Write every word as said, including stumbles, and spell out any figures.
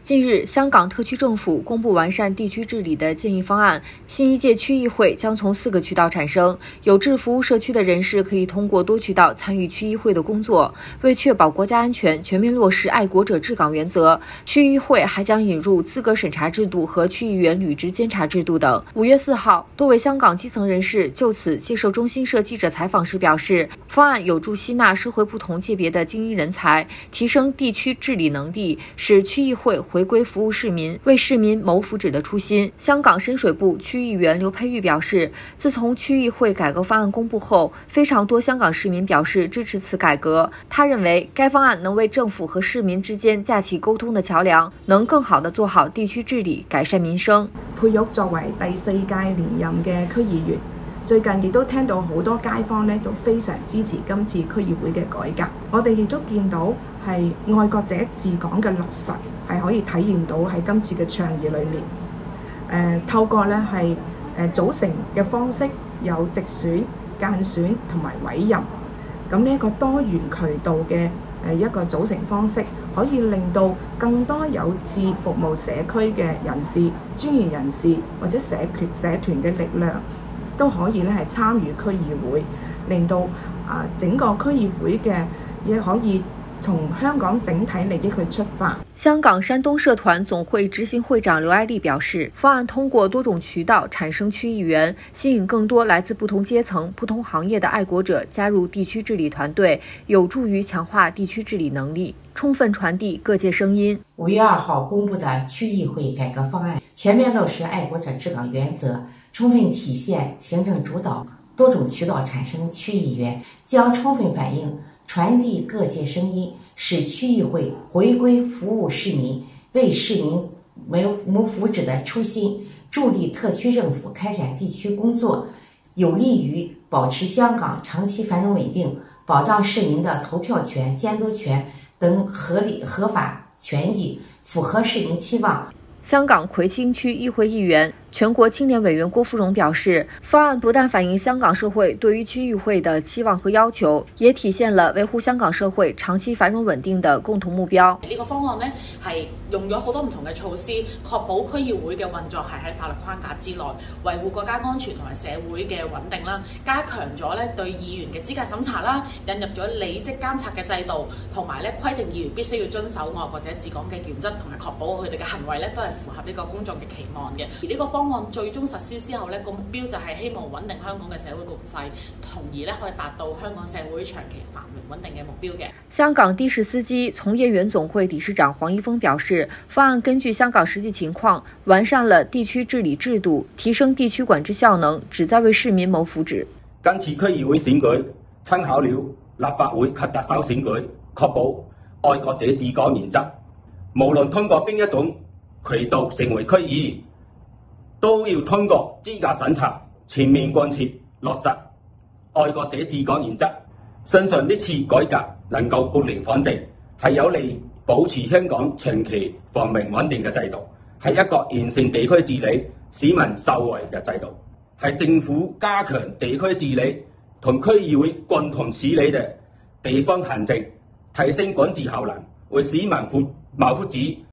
近日，香港特区政府公布完善地区治理的建议方案，新一届区议会将从四个渠道产生。有志服务社区的人士可以通过多渠道参与区议会的工作。为确保国家安全，全面落实爱国者治港原则，区议会还将引入资格审查制度和区议员履职监察制度等。五月四号，多位香港基层人士就此接受中新社记者采访时表示，方案有助吸纳社会不同界别的精英人才，提升地区治理能力，使区议会回归服务市民、为市民谋福祉的初心。香港深水埗区议员刘佩玉表示，自从区议会改革方案公布后，非常多香港市民表示支持此改革。他认为该方案能为政府和市民之間架起溝通的橋梁，能更好地做好地區治理，改善民生。 佩玉作為第四屆連任嘅區議員，最近亦都聽到好多街坊咧都非常支持今次區議會嘅改革。我哋亦都見到係愛國者治港嘅落實係可以體現到喺今次嘅倡議裏面。誒、呃、透過咧係誒組成嘅方式，有直選、間選同埋委任。咁呢一個多元渠道嘅誒一個組成方式，可以令到更多有志服務社區嘅人士、專業人士或者社團社團嘅力量，都可以咧係參與區議會，令到啊整個區議會嘅嘢可以從香港整體利益去出發。 香港山東社團總會執行會長劉愛麗表示，方案通過多種渠道產生區議員，吸引更多來自不同階層、不同行業的愛國者加入地區治理團隊，有助於強化地區治理能力，充分傳遞各界聲音。 五月二號公布的區議會改革方案，全面落實愛國者治港原則，充分體現行政主導，多種渠道產生區議員，將充分反映傳遞各界聲音，使區議會回歸服務市民、為市民謀福祉的初心，助力特區政府開展地區工作，有利於保持香港長期繁榮穩定，保障市民的投票權、監督權等合理合法權益，符合市民期望。 香港葵青區議會議員、全國青年委員郭富榮表示，方案不但反映香港社會對於區議會的期望和要求，也體現了維護香港社會長期繁榮穩定的共同目標。 呢個方案呢係用咗好多唔同嘅措施，確保區議會嘅運作係喺法律框架之內，維護國家安全同埋社會嘅穩定啦，加強咗咧對議員嘅資格審查啦，引入咗履職監察嘅制度，同埋咧規定議員必須要遵守愛國者治港嘅原則，同埋確保佢哋嘅行為咧都係符合呢個公眾嘅期望嘅。而呢個方案最終實施之後咧，個目標就係希望穩定香港嘅社會局勢，從而咧可以達到香港社會長期繁榮穩定嘅目標嘅。 香港的士司機從業員總會理事長黃一峰表示，方案根據香港實際情況，完善了地區治理制度，提升地區管治效能，旨在為市民謀福祉。 今次區議會選舉參考了立法會及特首選舉，確保愛國者治港原則，無論通過邊一種渠道成為區議員，都要通過資格審查，全面貫徹落實愛國者治港原則。相信呢次改革能夠撥亂反正，係有利保持香港長期繁榮穩定嘅制度，係一個完善地區治理、市民受惠嘅制度，係政府加強地區治理同區議會共同處理嘅地方行政，提升管治效能，為市民謀福祉